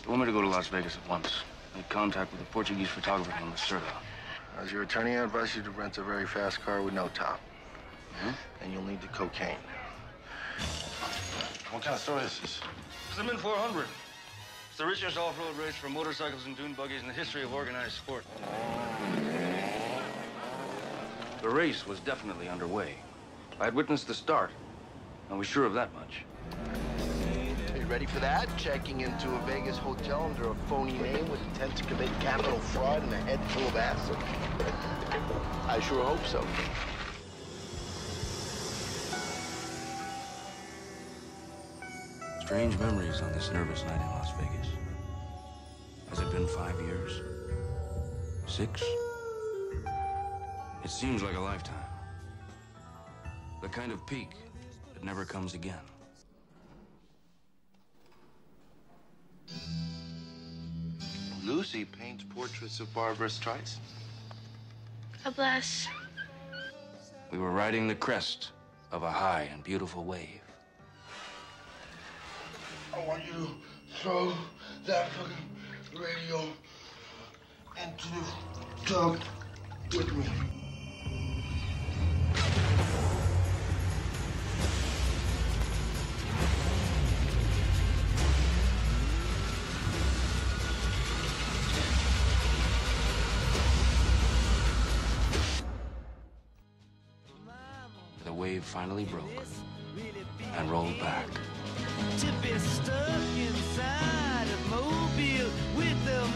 They want me to go to Las Vegas at once. Make contact with a Portuguese photographer named Lacerda. As your attorney, I advise you to rent a very fast car with no top. Hmm? And you'll need the cocaine. What kind of story is this? It's the Min 400. It's the richest off-road race for motorcycles and dune buggies in the history of organized sport. The race was definitely underway. I had witnessed the start. I was sure of that much. Are you ready for that? Checking into a Vegas hotel under a phony name with intent to commit capital fraud and a head full of acid? I sure hope so. Strange memories on this nervous night in Las Vegas. Has it been 5 years? 6? It seems like a lifetime. The kind of peak that never comes again. Lucy paints portraits of Barbara Streisand. God bless. We were riding the crest of a high and beautiful wave. I want you to throw that fucking radio into the tub with me. The wave finally broke and rolled back. To be stuck inside a mobile with the